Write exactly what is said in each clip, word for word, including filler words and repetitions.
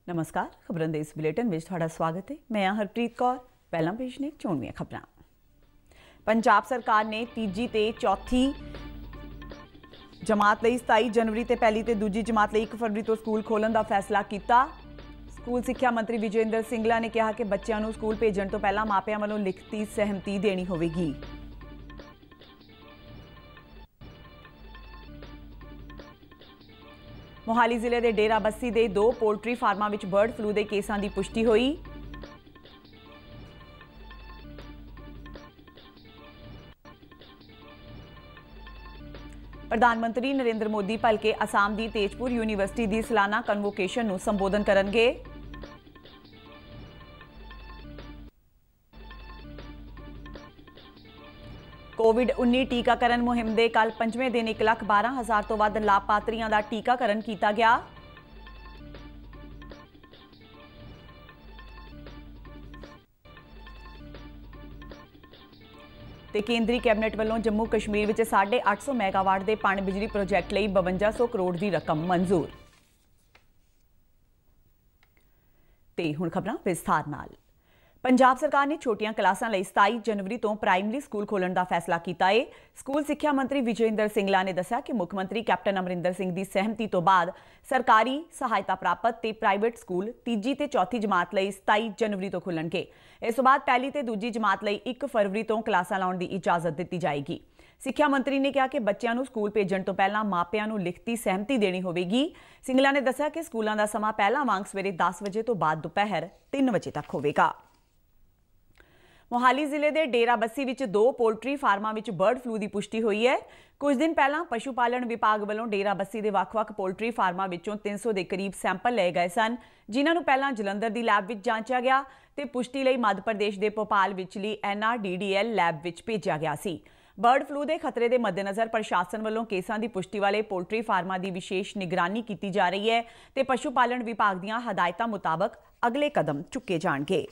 नमस्कार, खबरों के इस बुलेटिन में तुहाडा स्वागत है। मैं हाँ हरप्रीत कौर। पहला पेश ने चोणवीआं खबरां। पंजाब सरकार ने तीजी ते चौथी जमात लई सताई जनवरी ते पहली ते दूजी जमात लई एक फरवरी तो स्कूल खोलण दा फैसला कीता। स्कूल सिक्ख्या मंत्री विजय इंदर सिंगला ने कहा कि बच्चों नूं स्कूल भेजण तो पहला मापियां वालों लिखती सहमति देनी होवेगी। मोहाली जिले के डेरा बस्सी के दो पोल्ट्री फार्मां विच बर्ड फ्लू के केसां की पुष्टि हुई। प्रधानमंत्री नरेंद्र मोदी भलके असम की तेजपुर यूनीवर्सिटी की सालाना कन्वोकेशन नूं संबोधन करनगे। कोविड उन्नीस टीकाकरण मुहिम के कल पंजवें दिन एक लाख बारह हज़ार तो वध लाभपात्रियों का टीकाकरण किया गया। ते केंद्रीय कैबिनेट वालों जम्मू कश्मीर में साढ़े अठ सौ मैगावाट के पन बिजली प्रोजैक्ट लिए बवंजा सौ करोड़ की रकम मंजूर। ते हुण खबरां विस्तार नाल। पंजाब सरकार ने छोटियां क्लासां लई सताई जनवरी तो प्राइमरी स्कूल खोलण का फैसला किया है। स्कूल सिक्ख्या मंत्री विजय इंदर सिंगला ने दस्सिया कि मुख मंत्री कैप्टन अमरिंदर सिंह की सहमति तो बाद सरकारी सहायता प्राप्त ते प्राइवेट स्कूल तीजी ते चौथी जमात लई सताई जनवरी तो खुलणगे। इस तो बाद पहली ते दूजी जमात लई एक फरवरी तो क्लासां लाउण की इजाजत दी जाएगी। सिक्ख्या मंत्री ने कहा कि बच्चों को स्कूल भेजण तो पहला मापियां नूं लिखती सहमति देनी होवेगी। सिंगला ने दस्सिया कि स्कूलों का समा पहला वांग सवेरे दस बजे तो बाद दोपहर तीन बजे तक होवेगा। मोहाली जिले के डेरा बस्सी विच दो पोल्ट्री फार्मां विच बर्ड फ्लू की पुष्टि हुई है। कुछ दिन पहला पशु पालन विभाग वालों डेरा बस्सी के वक्-वक् पोल्ट्री फार्मां विचों तीन सौ के करीब सैंपल लए गए सन, जिन्हां नूं पहला जलंधर की लैब विच जांचा गया ते पुष्टि लई मध्य प्रदेश के भोपाल विचली N R D D L lab विच भेजा गया सी। बर्ड फ्लू के खतरे के मद्देनज़र प्रशासन वालों केसां की पुष्टि वाले पोल्ट्री फार्मां की विशेष निगरानी की जा रही है ते पशु पालन विभाग दीआं हदायतां मुताबक अगले कदम चुके जाणगे।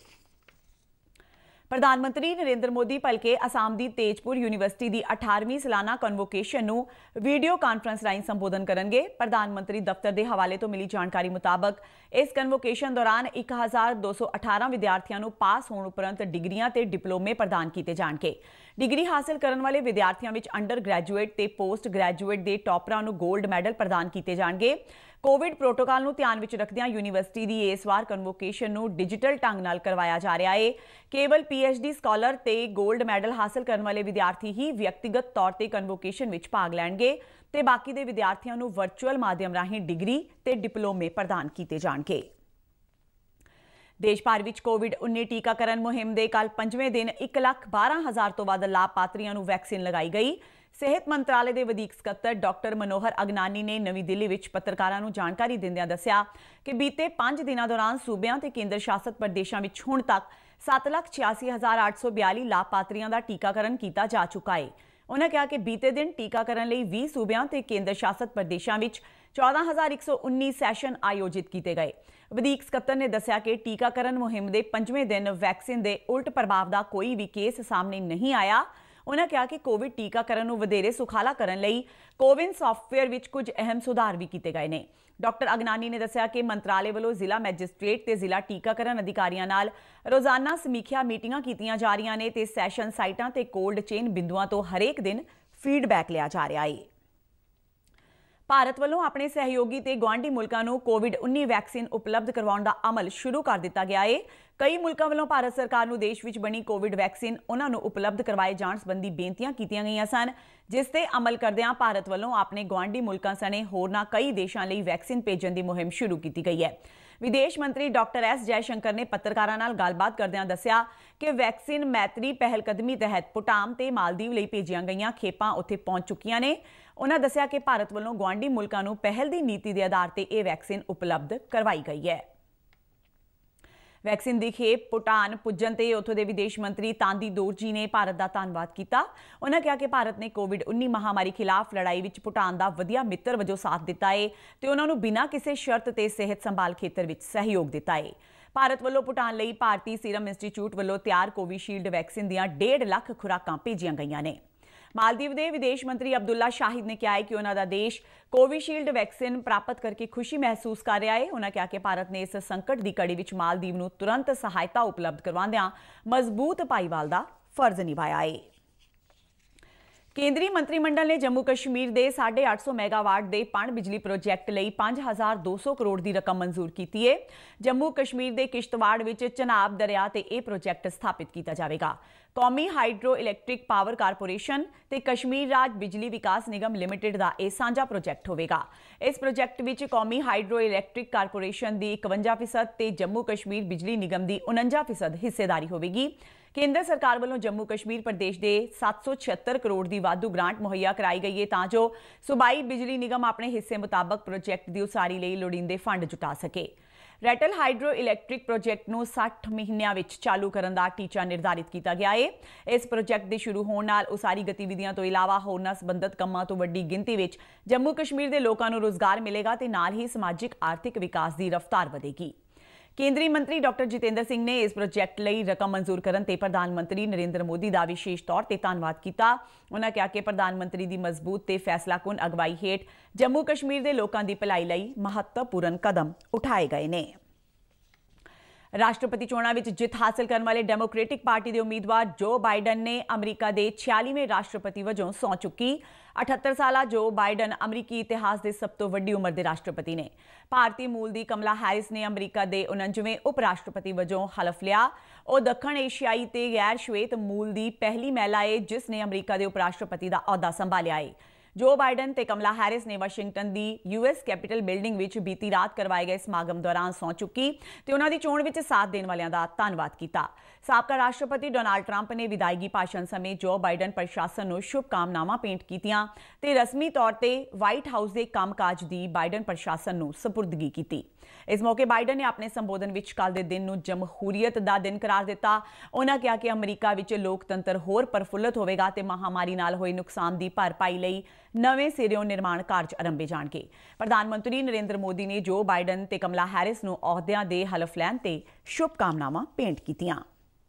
प्रधानमंत्री नरेंद्र मोदी भलके असम की तेजपुर यूनीवर्सिटी की अठारहवीं सालाना कन्वोकेशन नूं वीडियो कांफ्रेंस राहीं संबोधन करनगे। प्रधानमंत्री दफ्तर के हवाले तो मिली जानकारी मुताबक इस कन्वोकेशन दौरान एक हज़ार दो सौ अठारह विद्यार्थियों नूं पास होने उपरंत डिग्रियां ते डिप्लोमे प्रदान किए जाणगे। डिग्री हासिल करने वाले विद्यार्थियों में अंडर ग्रैजुएट ते पोस्ट ग्रैजुएट के टॉपरां नूं गोल्ड मैडल प्रदान किए जाणगे। कोविड प्रोटोकॉल नूं ध्यान विच रखदिआं यूनीवर्सिटी की इस बार कन्वोकेशन नूं डिजिटल ढंग नाल करवाया जा रहा है। केवल पीएचडी स्कॉलर ते गोल्ड मैडल हासिल करने वाले विद्यार्थी ही व्यक्तिगत तौर पर कन्वोकेशन विच भाग लैणगे ते बाकी दे विद्यार्थियों नूं वर्चुअल माध्यम राहीं डिग्री ते डिप्लोमे प्रदान किए जाणगे। देश भर में कोविड उन्नीस टीकाकरण मुहिम के कल पंजवें दिन एक लाख बारह हज़ार तो वध लाभपात्रियों नूं वैक्सीन लगाई गई। सेहत मंत्रालय के वधीक सकत्तर डॉक्टर मनोहर अगनानी ने नवी दिल्ली विच पत्रकारां नूं जानकारी दिंदिआं दस्सिया कि बीते पांच दिनों दौरान सूबियां ते केंद्र शासित प्रदेशों में हुण तक सत्त लाख छियासी हज़ार अठ सौ बयाली लाभपात्रियों का टीकाकरण किया जा चुका है। उन्होंने कहा कि बीते दिन टीकाकरण लई बीस सूबियां ते केंद्र शासित प्रदेशों में चौदह हज़ार एक सौ उन्नीस सैशन आयोजित किए गए। वधीक सकत्तर ने दस्सिया कि टीकाकरण मुहिम के पंजवें दिन वैक्सीन के उल्ट प्रभाव का कोई भी केस सामने नहीं आया। उन्होंने कहा कि कोविड टीकाकरण नूं वधेरे सुखाला करन लई कोविन सॉफ्टवेयर विच कुछ अहम सुधार भी किए गए हैं। डॉक्टर अगनानी ने दस्सिया कि मंत्रालय वालों जिला मैजिस्ट्रेट ते जिला टीकाकरण अधिकारियों नाल रोजाना समीखिया मीटिंगां कीतियां जा रही ने ते सैशन साइटां ते कोल्ड चेन बिंदुआं तो हरेक दिन फीडबैक लिया जा रहा है। भारत वालों अपने सहयोगी ते गुआढ़ी मुल्कां नूं कोविड उन्नीस वैक्सीन उपलब्ध करवाउण दा अमल शुरू कर दिता गया है। कई मुल्कां वालों भारत सरकार नूं देश विच बनी कोविड वैक्सीन उन्हां नूं उपलब्ध करवाए जाण संबंधी बेनतियां कीतियां गईयां सन, जिस ते अमल करदिआं भारत वालों अपने गुआढ़ी मुल्कां सने होरनां कई देशां लई वैक्सीन भेजण दी मुहिम शुरू की गई है। विदेश मंत्री डॉक्टर एस जयशंकर ने पत्रकारां नाल गलबात करदिआं दस्सिया कि वैक्सीन मैत्री पहलकदमी तहत भूटान ते मालदीव लई भेजियां गईयां खेपां उत्थे पहुंच चुकियां ने। उन्होंने दस्सिया कि भारत वालों गुआढ़ी मुल्कां नूं पहल की नीति के आधार पर यह वैक्सीन उपलब्ध करवाई गई है। वैक्सीन की खेप भूटान पुजन ते उत्थों के विदेश मंत्री तांदी दोरजी ने भारत का धन्नवाद किया। उन्होंने कहा कि भारत ने कोविड उन्नीस महामारी खिलाफ लड़ाई विच भूटान का वधिया मित्र वजों साथ दिता है ते उन्होंने बिना किसी शर्त ते सेहत संभाल खेतर विच सहयोग दिता है। भारत वालों भूटान लई भारतीय सीरम इंस्टीट्यूट वालों तैयार कोविशील्ड वैक्सीन दीआं डेढ़ लख खुराकां भेजियां गईयां ने। मालदीव के विदेश मंत्री अब्दुल्ला शाहिद ने कहा है कि उन्होंने देश कोविशील्ड वैक्सीन प्राप्त करके खुशी महसूस कर रहा है। उन्होंने कहा कि भारत ने इस संकट की कड़ी में मालदीव को तुरंत सहायता उपलब्ध करवांदियां मजबूत भाईवाल का फर्ज निभाया है। केंद्रीय मंत्रिमंडल ने जम्मू कश्मीर के साढ़े अठ सौ मैगावाट के पन बिजली प्रोजैक्ट लिए पांच हज़ार दो सौ करोड़ की रकम मंजूर की है। जम्मू कश्मीर के किश्तवाड़ में चनाब दरिया से यह प्रोजैक्ट स्थापित किया जाएगा। कौमी हाइड्रो इलैक्ट्रिक पावर कारपोरेशन ते कश्मीर राज बिजली विकास निगम लिमिटेड का यह साझा प्रोजैक्ट होगा। इस प्रोजैक्ट में कौमी हाइड्रो इलैक्ट्रिक कारपोरेशन की इकवंजा फीसद ते जम्मू कश्मीर बिजली निगम की उनंजा फीसद हिस्सेदारी होगी। केंद्र सरकार वालों जम्मू कश्मीर प्रदेश के सत्त सौ छिहत्तर करोड़ की वाधू ग्रांट मुहैया कराई गई है तां जो सूबाई बिजली निगम अपने हिस्से मुताबक प्रोजैक्ट की उसारी लिए लोड़ींदे फंड जुटा सके। रैटल हाइड्रो इलैक्ट्रिक प्रोजैक्ट को साठ महीनों में चालू करने का टीचा निर्धारित किया गया है। इस प्रोजैक्ट के शुरू होने नाल उसारी गतिविधियों तो इलावा होरनां संबंधित कामों तो वड्डी गिनती में जम्मू कश्मीर के लोगों को रोजगार मिलेगा ते नाल ही समाजिक आर्थिक विकास की रफ्तार बढ़ेगी। केंद्रीय मंत्री डॉक्टर जितेंद्र सिंह ने इस प्रोजैक्ट लिए रकम मंजूर करने ते प्रधानमंत्री नरेंद्र मोदी का विशेष तौर पर धन्यवाद किया। उन्होंने कहा कि प्रधानमंत्री की मजबूत ते फैसलाकुन अगवाई हेठ जम्मू कश्मीर के लोगों की भलाई लई महत्वपूर्ण कदम उठाए गए ने। राष्ट्रपति चोणों में जित हासिल करने वाले डेमोक्रेटिक पार्टी के उम्मीदवार जो बाइडन ने अमरीका के छियालीवें राष्ट्रपति वजों सौं चुकी। अठहत्तर साला जो बाइडन अमरीकी इतिहास के सब तो वड्डी उम्र के राष्ट्रपति ने। भारतीय मूल की कमला हैरिस ने अमरीका के उनंजवें उप राष्ट्रपति वजों हलफ लिया। और दक्षिण एशियाई ते गैर श्वेत मूल की पहली महिला है जिसने अमरीका के उप राष्ट्रपति का अहुदा संभालिया है। जो बाइडन ते कमला हैरिस ने वाशिंगटन की यूएस कैपिटल बिल्डिंग में बीती रात करवाए गए समागम दौरान सौं चुकी ते उन्हां दी चोण विच साथ देने वालियां दा धन्नवाद किया। साबका राष्ट्रपति डोनाल्ड ट्रंप ने विदायगी भाषण समय जो बाइडन प्रशासन को शुभकामनावां भेंट कीतियां ते रस्मी तौर पर व्हाइट हाउस के कामकाज की बाइडन प्रशासन को सपुर्दगी की। इस मौके बाइडन ने अपने संबोधन में कल के दिन में जमहूरीयत का दिन करार दिता। उन्होंने कहा कि अमरीका में लोकतंत्र होर प्रफुल्लित होगा ते महामारी नाल होए नुकसान की भरपाई लई नवे सिरों निर्माण कार्य आरंभे जाणगे। प्रधानमंत्री नरेंद्र मोदी ने जो बाइडन ते कमला हैरिस नूं अहुदिਆਂ दे हलफ लैण ते शुभकामनावां भेंट कीतियां।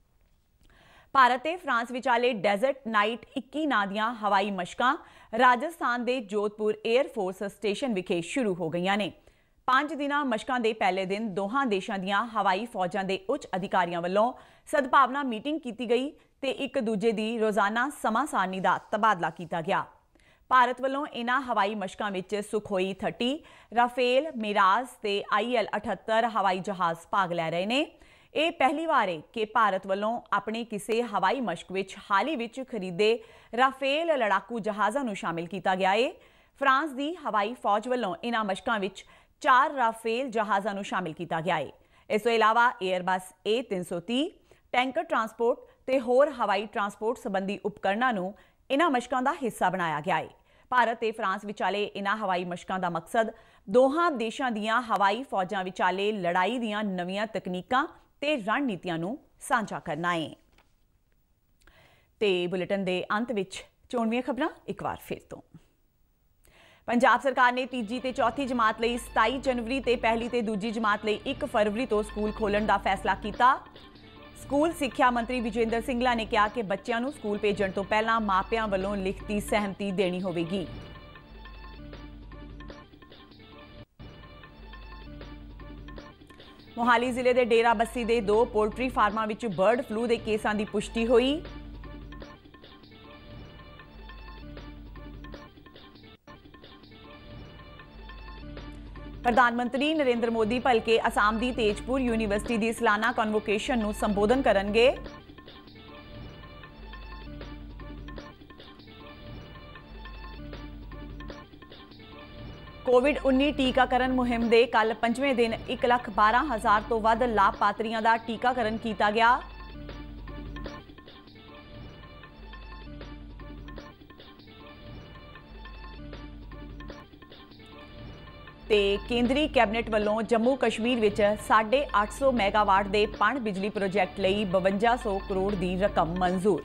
भारत ते फ्रांस विचाले डेजर्ट नाइट इक्की नां दीआं हवाई मशकां राजस्थान के जोधपुर एयरफोर्स स्टेशन विखे शुरू हो गईयां ने। पांच दिना मशकां दे पहले दिन दोहां देशां दीआं हवाई फौजां दे उच्च अधिकारियों वालों सद्भावना मीटिंग की गई ते एक दूजे दी रोजाना समा सारणी का तबादला किया गया। भारत वालों इन्हां हवाई मशकां विच सुखोई थर्टी, राफेल, मिराज ते आई एल अठहत्तर हवाई जहाज भाग लै रहे ने। यह पहली बार है कि भारत वालों अपने किसी हवाई मशक विच हाल ही विच खरीदे राफेल लड़ाकू जहाज़ां नूं शामिल किया गया है। फ्रांस की हवाई फौज वालों इन्हां मशकां विच चार राफेल जहाज़ां नूं शामिल किया गया है। इस तो इलावा एयरबस ए तीन सौ तीह, टैंकर ट्रांसपोर्ट ते होर हवाई ट्रांसपोर्ट संबंधी उपकरणों नूं इन्हां मशकां दा हिस्सा बनाया गया है। भारत ते फ्रांस विचाले इन्हां हवाई मशकां दा मकसद दोहां देशां दीआं हवाई फौजां विचाले लड़ाई दीआं नवीआं तकनीकां ते रणनीतियां नूं साझा करना है। ते बुलेटिन दे अंत विच चोणवीआं खबरां एक बार फिर तो। पंजाब सरकार ने तीजी ते चौथी जमात लई सताई जनवरी ते पहली ते दूजी जमात लई एक फरवरी तो स्कूल खोलण दा फैसला किया। स्कूल सिक्ख्या मंत्री विजेंद्र सिंगला ने कहा कि बच्चों को स्कूल भेजण तो पहला मापियां वालों लिखती सहमति देनी होगी। मोहाली जिले के डेरा बस्सी के दो पोल्ट्री फार्मां विच बर्ड फ्लू के केसां की पुष्टि हुई। प्रधानमंत्री नरेंद्र मोदी भलके असम की तेजपुर यूनिवर्सिटी की सालाना कन्वोकेशन नूं संबोधन करनगे। कोविड उन्नीस टीकाकरण मुहिम के कल पंजवें दिन एक लख बारह हज़ार तो वध लाभपात्रियों का टीकाकरण किया गया। ते केंद्रीय कैबिनेट वालों जम्मू कश्मीर विच साढ़े अठ सौ मैगावाट के पन बिजली प्रोजैक्ट लई बवंजा सौ करोड़ की रकम मंजूर।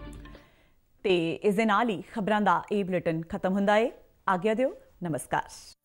ते इस दे नाल ही खबरां दा ये बुलेटिन खत्म हुंदा है। आग्या दिओ, नमस्कार।